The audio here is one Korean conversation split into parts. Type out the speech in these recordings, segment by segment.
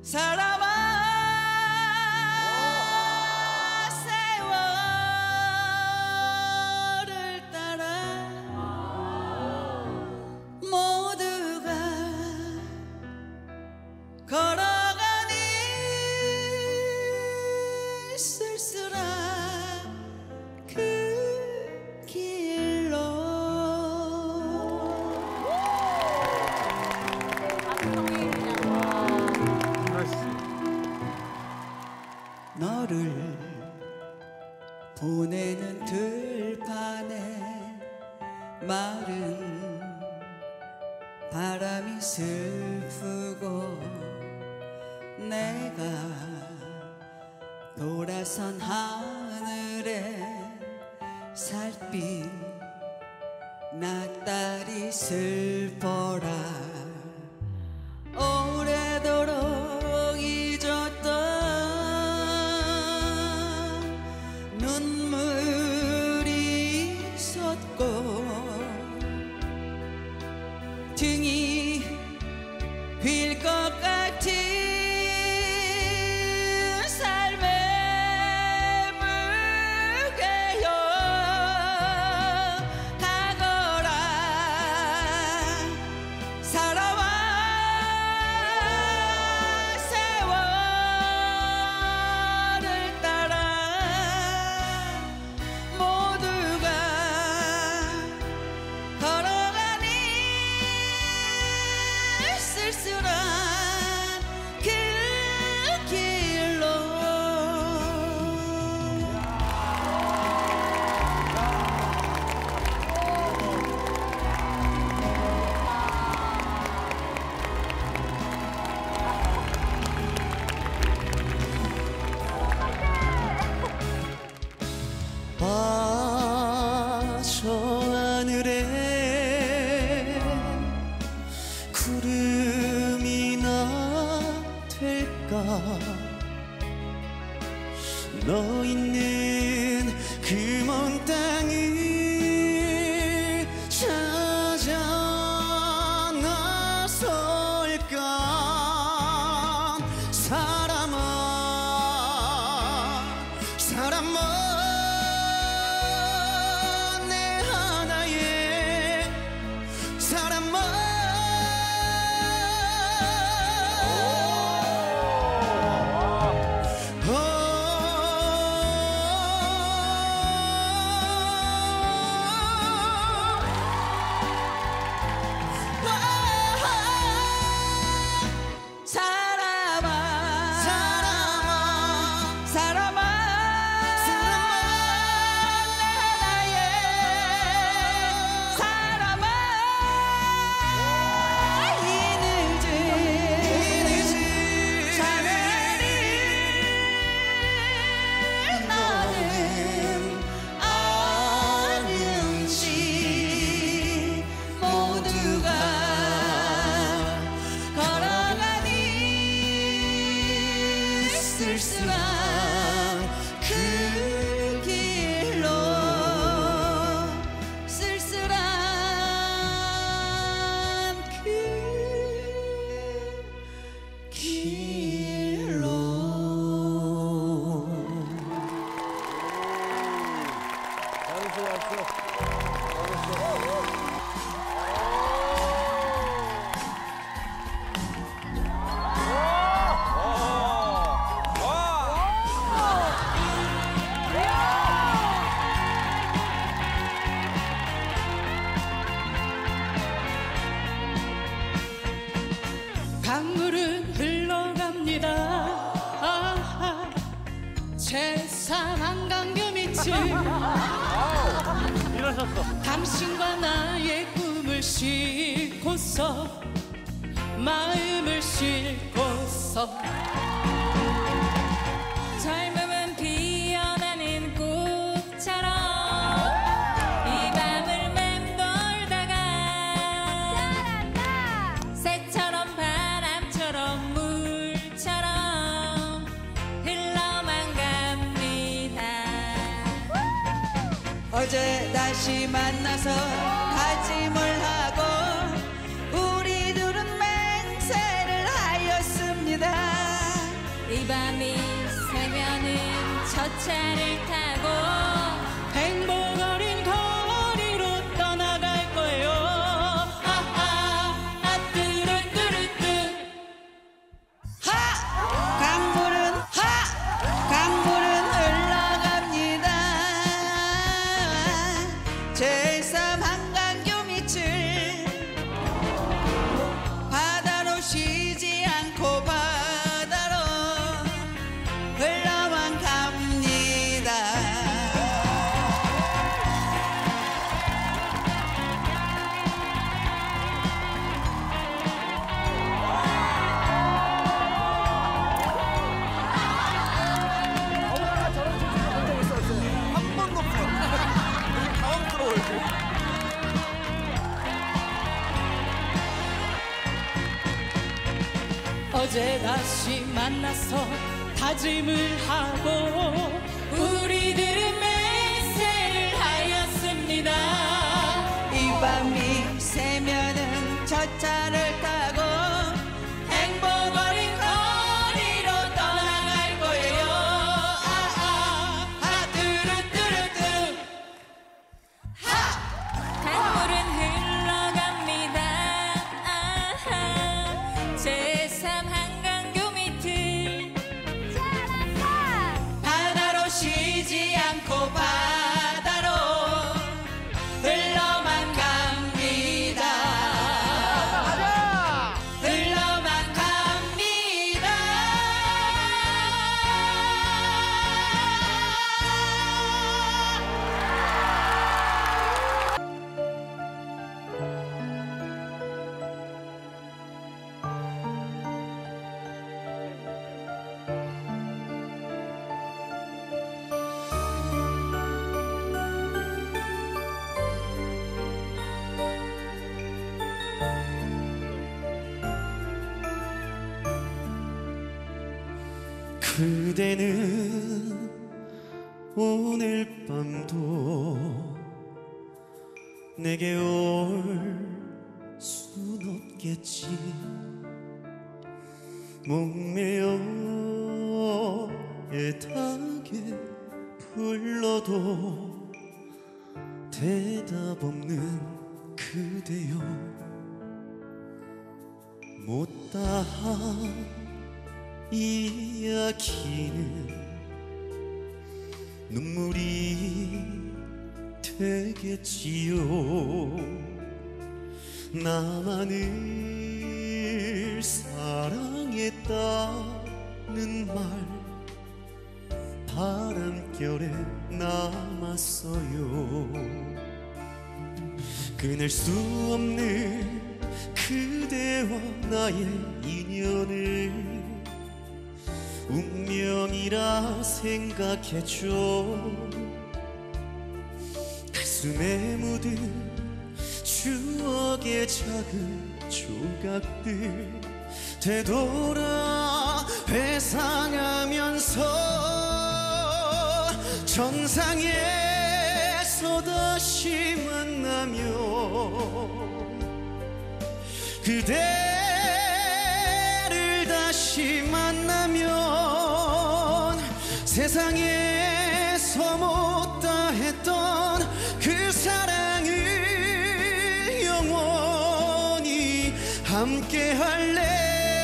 사람아 세월을 따라 모두가 걸어가니 쓸쓸한 그 길로 너를 보내는 들판에 마른 바람이 슬프고 내가 돌아선 하늘에 살핀 낯달이 슬퍼라 오래도록 잊었던 눈물이 솟고 등이 휠 것 같은 삶의 무게여 가거라 사람아 세월을 따라 모두가 걸어가니 쓸쓸한 그 길로 저 하늘에 구름이나 될까 너 있는 그 먼 땅을 찾아 나설까 사람아 사람아 내 하나의 사람아 쓸쓸한 그 길로 쓸쓸한 그 길로 강물은 흘러갑니다. 아하, 세상 한강뷰 밑을 일어섰어. 당신과 나의 꿈을 싣고서 마음을 싣고서 젊음은 피어나는 꽃처럼 이 밤을 맴돌다가 새처럼 바람처럼 물처럼 흘러만 갑니다. 어제 다시 만나서 다짐을 하고 우리 둘은 맹세를 하였습니다. 차를 타고 행복 어린 거리로 떠나갈 거예요. 아하 뚜루뚜루뚜 강물은 흘러갑니다. 제3 한강교 밑을 바다로 쉬지 않고 바다로 흘러만 갑니다. 엄마가 저런 짓을 본적 있었어요. 한 번도 없어요. 되게 당황스러워요. 어제 다시 만나서 다짐을 하고 우리들은 맹세를 하였습니다. 이 밤이 새면은 저 차를 타고 행복 어린 거리로 떠나갈 거예요. 아하 뚜루뚜루뚜 강물은 흘러갑니다. 아하 제3 한강교 밑을 바다로 쉬지 않고 바다로 흘러만 갑니다. 흘러만 갑니다. 그대는 오늘 밤도 내게 올 순 없겠지. 목매어 애타게 불러도 대답 없는 그대여. 못다한 이야기는 눈물이 되겠지요. 나만을 사랑했다는 말 바람결에 남았어요. 끊을 수 없는 그대와 나의 인연을 운명이라 생각했죠. 가슴에 묻은 추억의 작은 조각들 되돌아 회상하면서 정상에서 다시 만나면 그대를 다시 만나면 세상에서 못다 했던 그 사랑을 영원히 함께 할래요.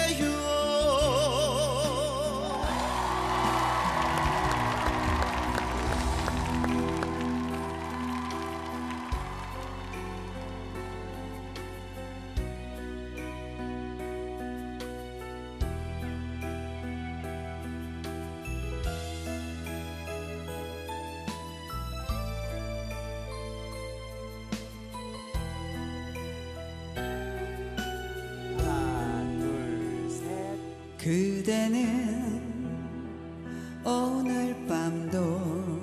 그대는 오늘 밤도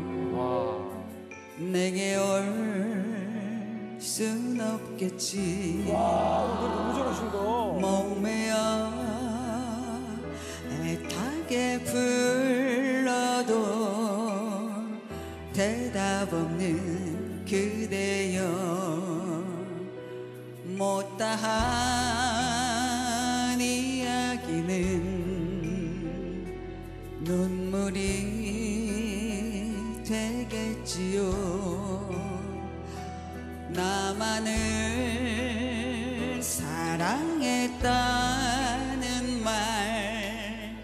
내게 올 순 없겠지. 너무 잘하신다. 목매어 애타게 불러도 대답 없는 그대여. 못다한 이야기는 눈물이 나만을 사랑했다는 말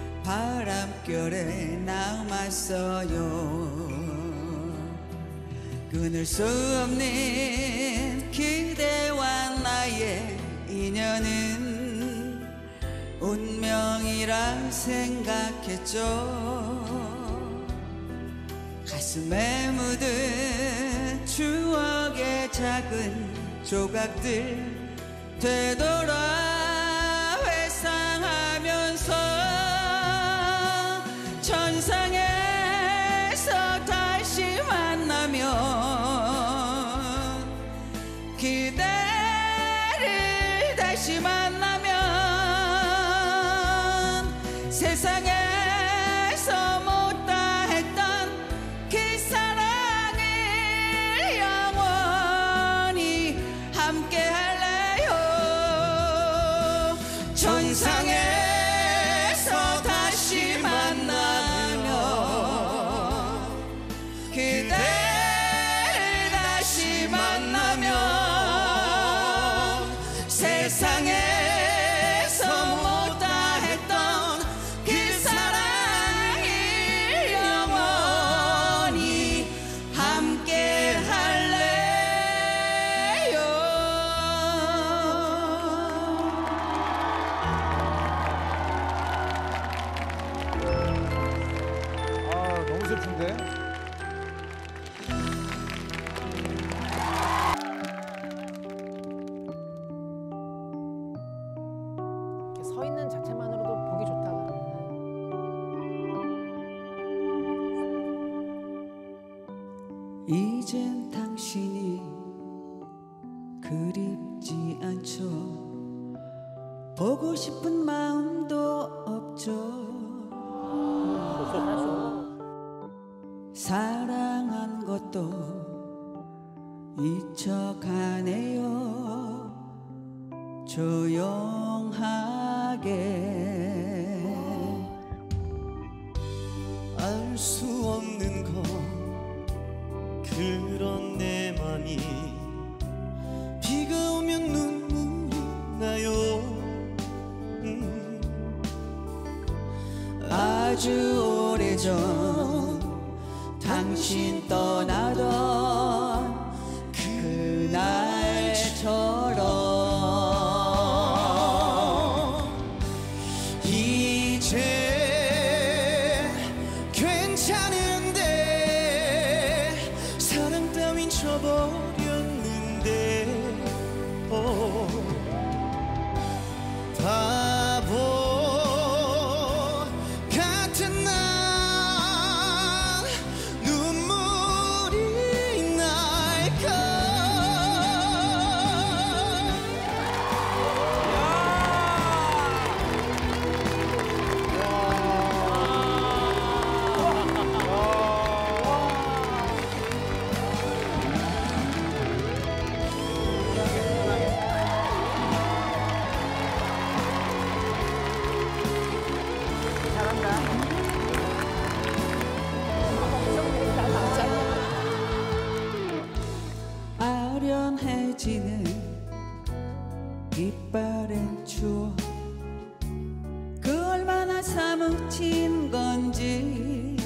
바람결에 남았어요. 끊을 수 없는 그대와 나의 인연은 운명이라 생각했죠. 가슴에 묻은 추억의 작은 조각들 되돌아 회상하면서 천상에서 다시 만나면 그대를 다시 만나면 세상에서 못다 했던 그 사랑을 영원히 함께 할래요. 천상에서 다시 만나면 그대를 다시 만나면 세상에서 못다 했던 그 사랑을 영원히 함께 할래요. 아, 너무 슬픈데. 이렇게 서 있는 자체만으로도 보기 좋다. 이젠 당신이 그립지 않죠. 보고 싶은 마음도 없죠. 사랑한 것도 잊혀가네요. 조용하게 알 수 없는 거 그런 내 맘이 비가 오면 눈물이 나요. 아주 오래전 당신 떠나던 그날처럼 이제 괜찮은데 사랑 따윈 쳐버렸는데 바보 같은 난 눈물이 날까. 아련해지는 이빨엔 추억 그 얼마나 사무친 건지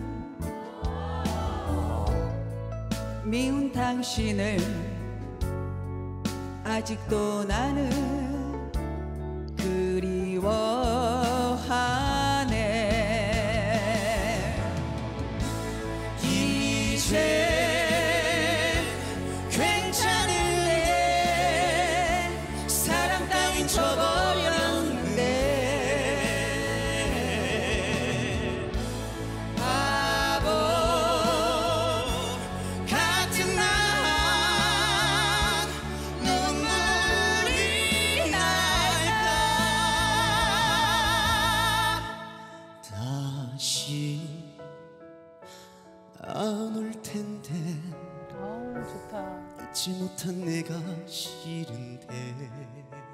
미운 당신을 아직도 나는 그리워하네. 이제 쳐버렸는데 바보 같은 난 눈물이 날까. 다시 안 올 텐데 어우, 좋다. 잊지 못한 내가 싫은데